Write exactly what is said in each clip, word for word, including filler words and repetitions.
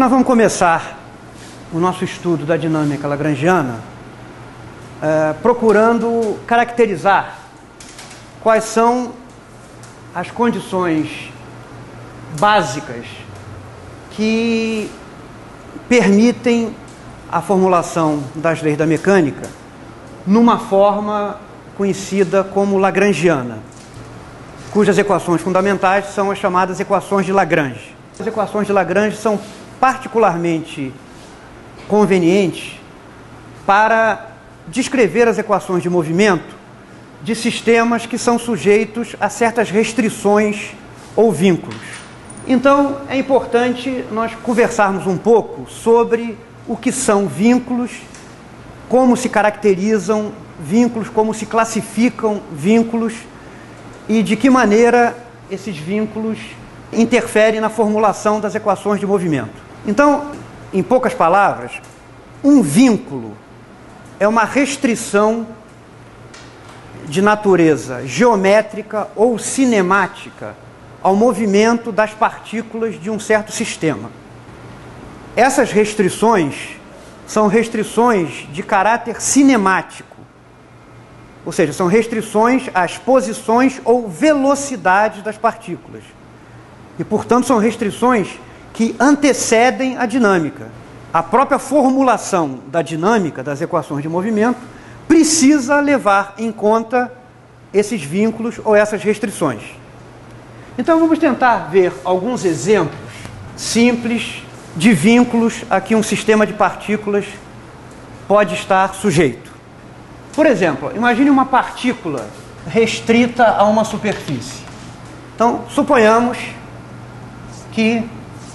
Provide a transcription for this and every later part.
nós vamos começar o nosso estudo da dinâmica lagrangiana é, procurando caracterizar quais são as condições básicas que permitem a formulação das leis da mecânica numa forma conhecida como lagrangiana, cujas equações fundamentais são as chamadas equações de Lagrange. As equações de Lagrange são particularmente convenientes para descrever as equações de movimento de sistemas que são sujeitos a certas restrições ou vínculos. Então, é importante nós conversarmos um pouco sobre o que são vínculos, como se caracterizam vínculos, como se classificam vínculos e de que maneira esses vínculos interferem na formulação das equações de movimento. Então, em poucas palavras, um vínculo é uma restrição de natureza geométrica ou cinemática ao movimento das partículas de um certo sistema. Essas restrições são restrições de caráter cinemático, ou seja, são restrições às posições ou velocidades das partículas. E, portanto, são restrições que antecedem a dinâmica. A própria formulação da dinâmica das equações de movimento precisa levar em conta esses vínculos ou essas restrições. Então, vamos tentar ver alguns exemplos simples de vínculos a que um sistema de partículas pode estar sujeito. Por exemplo, imagine uma partícula restrita a uma superfície. Então, suponhamos que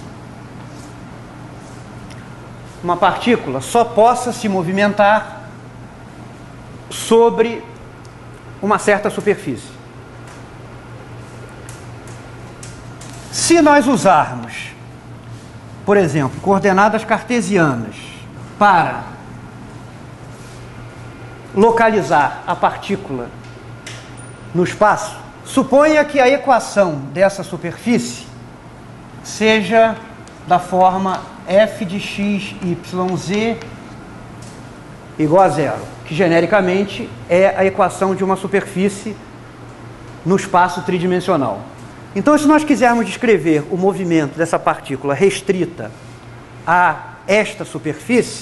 uma partícula só possa se movimentar sobre uma certa superfície. Se nós usarmos, por exemplo, coordenadas cartesianas para localizar a partícula no espaço, suponha que a equação dessa superfície seja da forma f de x, y, z igual a zero, que genericamente é a equação de uma superfície no espaço tridimensional. Então, se nós quisermos descrever o movimento dessa partícula restrita a esta superfície,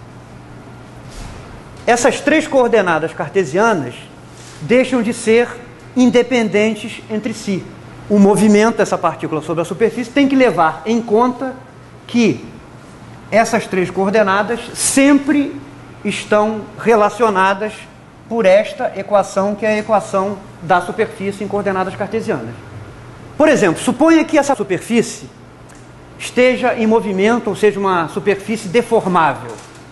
essas três coordenadas cartesianas deixam de ser independentes entre si. O movimento dessa partícula sobre a superfície tem que levar em conta que essas três coordenadas sempre estão relacionadas por esta equação, que é a equação da superfície em coordenadas cartesianas. Por exemplo, suponha que essa superfície esteja em movimento, ou seja, uma superfície deformável.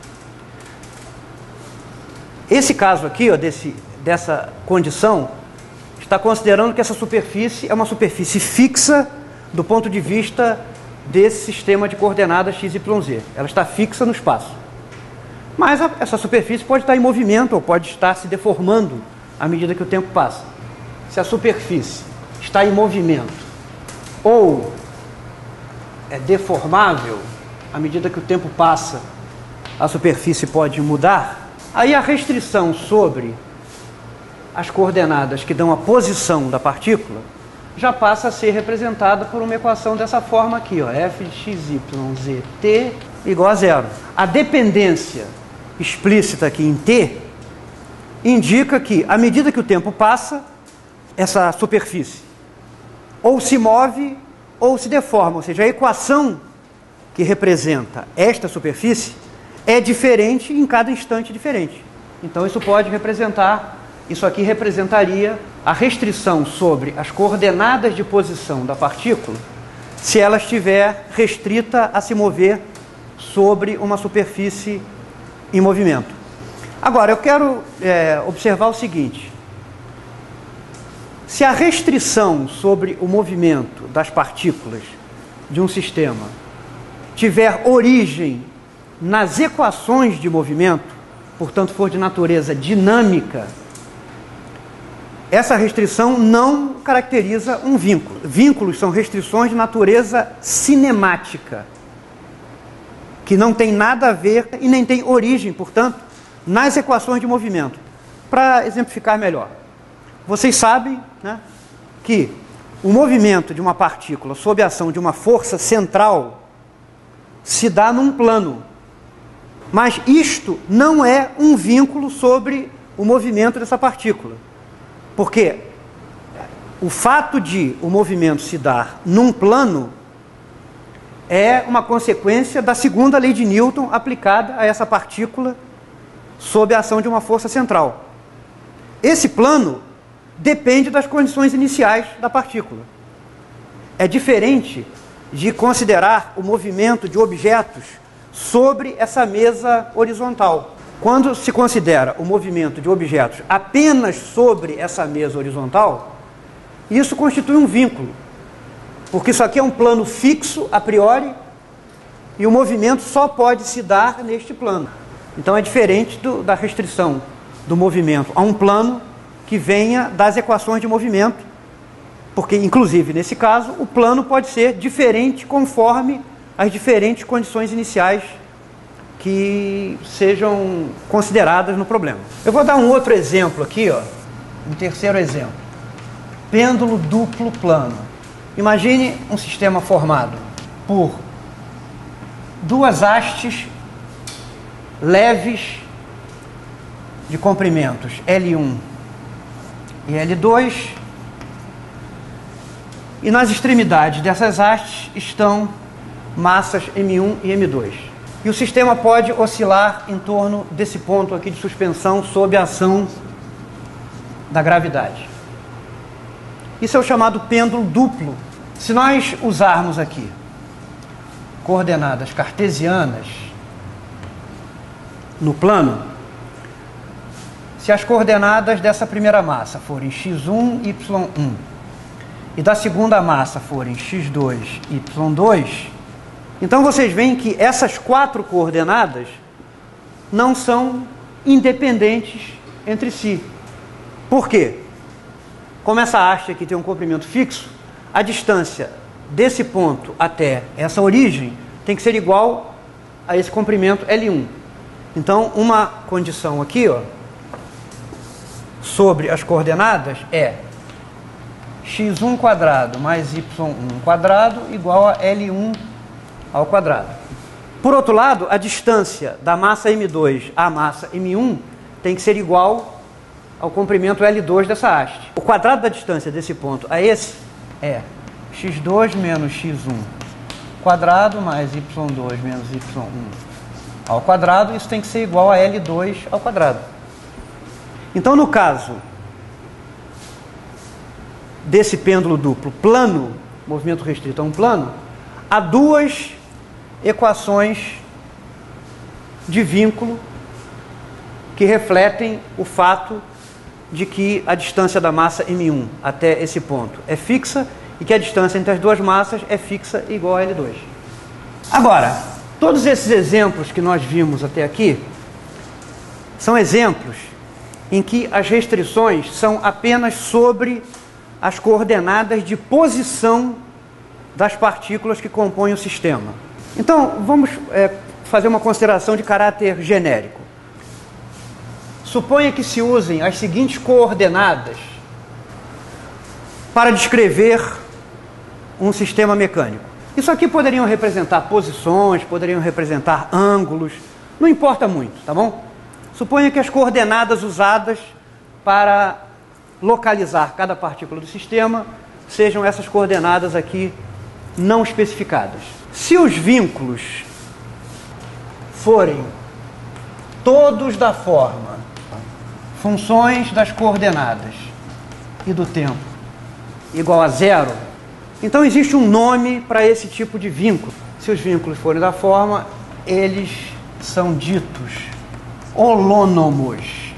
Esse caso aqui, ó, desse, dessa condição, está considerando que essa superfície é uma superfície fixa do ponto de vista desse sistema de coordenadas x, y, z. Ela está fixa no espaço. Mas a, essa superfície pode estar em movimento ou pode estar se deformando à medida que o tempo passa. Se a superfície está em movimento ou é deformável, à medida que o tempo passa, a superfície pode mudar, aí a restrição sobre as coordenadas que dão a posição da partícula já passa a ser representada por uma equação dessa forma aqui, ó, f de x, y, z, t igual a zero. A dependência explícita aqui em t indica que, à medida que o tempo passa, essa superfície ou se move ou se deforma, ou seja, a equação que representa esta superfície é diferente em cada instante diferente. Então isso pode representar, isso aqui representaria a restrição sobre as coordenadas de posição da partícula se ela estiver restrita a se mover sobre uma superfície em movimento. Agora, eu quero é, observar o seguinte: se a restrição sobre o movimento das partículas de um sistema tiver origem nas equações de movimento, portanto for de natureza dinâmica, essa restrição não caracteriza um vínculo. Vínculos são restrições de natureza cinemática. que não tem nada a ver e nem tem origem, portanto, nas equações de movimento. Para exemplificar melhor, vocês sabem, né, que o movimento de uma partícula sob a ação de uma força central se dá num plano. Mas isto não é um vínculo sobre o movimento dessa partícula. Porque o fato de o movimento se dar num plano é uma consequência da segunda lei de Newton aplicada a essa partícula sob a ação de uma força central. Esse plano depende das condições iniciais da partícula. É diferente de considerar o movimento de objetos sobre essa mesa horizontal. Quando se considera o movimento de objetos apenas sobre essa mesa horizontal, isso constitui um vínculo, porque isso aqui é um plano fixo a priori e o movimento só pode se dar neste plano. Então é diferente do, da restrição do movimento a um plano que venha das equações de movimento, porque inclusive nesse caso o plano pode ser diferente conforme as diferentes condições iniciais que sejam consideradas no problema. Eu vou dar um outro exemplo aqui, ó, um terceiro exemplo. Pêndulo duplo plano. Imagine um sistema formado por duas hastes leves de comprimentos L um e L dois, e nas extremidades dessas hastes estão massas M um e M dois. E o sistema pode oscilar em torno desse ponto aqui de suspensão sob a ação da gravidade. Isso é o chamado pêndulo duplo. Se nós usarmos aqui coordenadas cartesianas no plano, se as coordenadas dessa primeira massa forem x um, y um e da segunda massa forem x dois, y dois, então vocês veem que essas quatro coordenadas não são independentes entre si. Por quê? Como essa haste aqui tem um comprimento fixo, a distância desse ponto até essa origem tem que ser igual a esse comprimento L um. Então, uma condição aqui, ó, sobre as coordenadas é x um quadrado mais y um quadrado igual a L um ao quadrado. Por outro lado, a distância da massa M dois à massa M um tem que ser igual ao comprimento L dois dessa haste. O quadrado da distância desse ponto a esse é x dois menos x um quadrado mais y dois menos y um ao quadrado. Isso tem que ser igual a L dois ao quadrado. Então, no caso desse pêndulo duplo plano, movimento restrito a um plano, há duas equações de vínculo que refletem o fato de que a distância da massa M um até esse ponto é fixa e que a distância entre as duas massas é fixa e igual a L dois. Agora, todos esses exemplos que nós vimos até aqui são exemplos em que as restrições são apenas sobre as coordenadas de posição das partículas que compõem o sistema. Então, vamos é, fazer uma consideração de caráter genérico. Suponha que se usem as seguintes coordenadas para descrever um sistema mecânico. Isso aqui poderiam representar posições, poderiam representar ângulos, não importa muito, tá bom? Suponha que as coordenadas usadas para localizar cada partícula do sistema sejam essas coordenadas aqui não especificadas. Se os vínculos forem todos da forma funções das coordenadas e do tempo igual a zero, então existe um nome para esse tipo de vínculo. Se os vínculos forem da forma, eles são ditos holônomos.